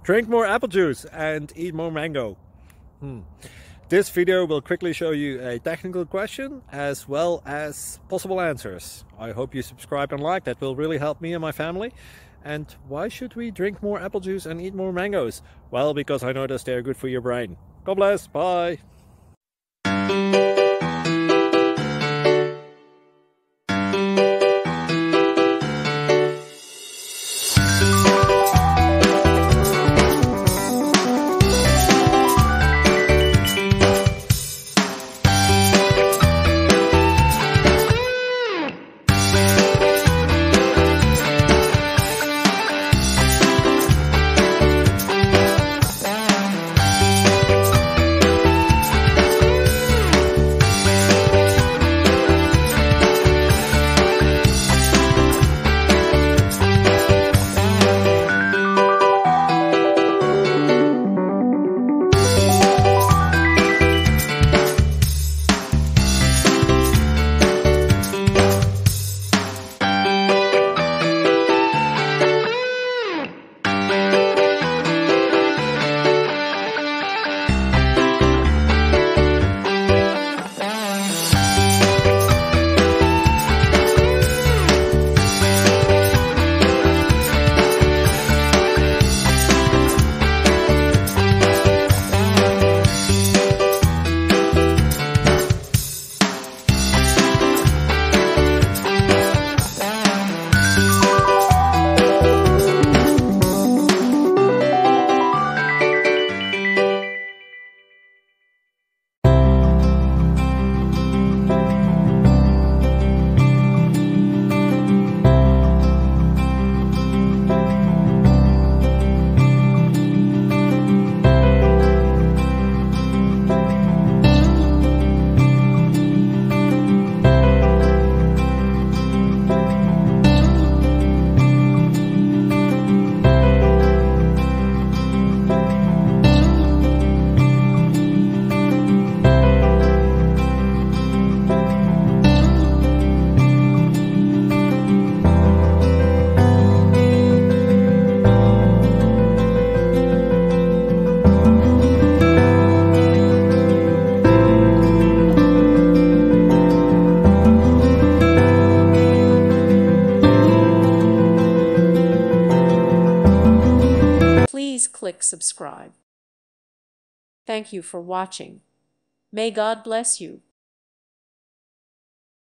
Drink more apple juice and eat more mango. This video will quickly show you a technical question as well as possible answers. I hope you subscribe and like, that will really help me and my family. And why should we drink more apple juice and eat more mangoes? Well, because I noticed they're good for your brain. God bless, bye! Please click subscribe. Thank you for watching. May God bless you.